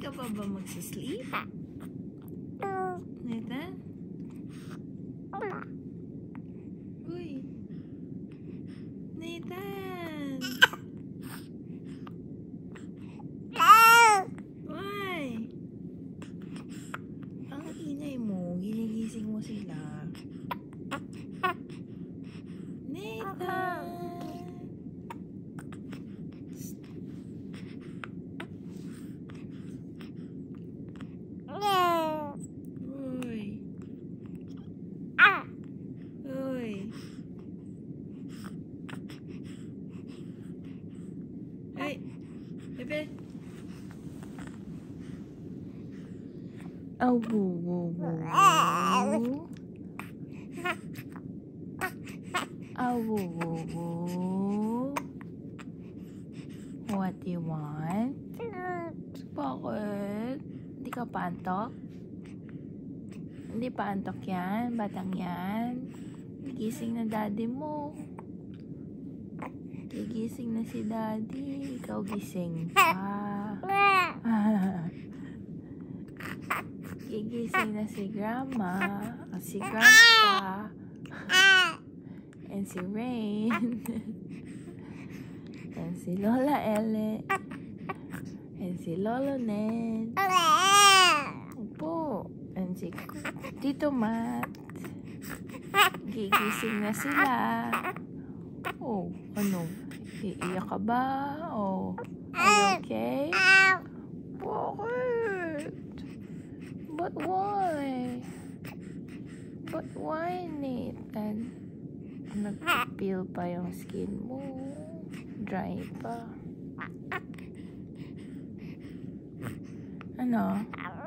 ka pa ba magsisleep? Nathan? Uy! Nathan! Why? Ang ingay mo, ginigising mo sila. Nathan! Hey, Pepe. Oh, woo, woo, woo. Oh, woo, woo, woo. What do you want? Bakit? Hindi ka pa antok? Hindi pa antok yan? Batang yan? Gising na daddy mo. Gigising na si daddy. Ikaw gising pa. Gigising na si grandma. Si grandpa. And si Rain. And si Lola Ele. And si Lolo Ned. Opo. And si Tito Matt. Gigising na sila. Oh, ano? Iiyak ka ba? Oh, are you okay? Bakit? But why? But why, Nathan? Nag-peel pa yung skin mo. Dry pa. Ano?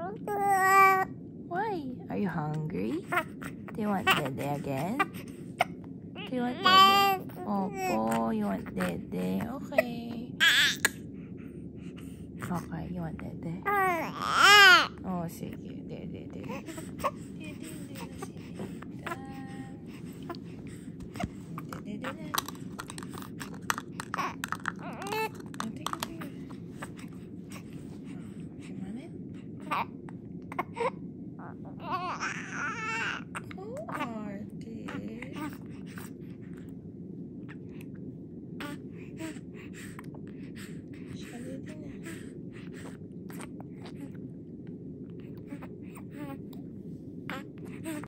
Why? Are you hungry? Do you want dede again? Do you want dede? Opo, you want dede? Okay. Okay, you want dede? Oh, sige. Dede. Dede, sige.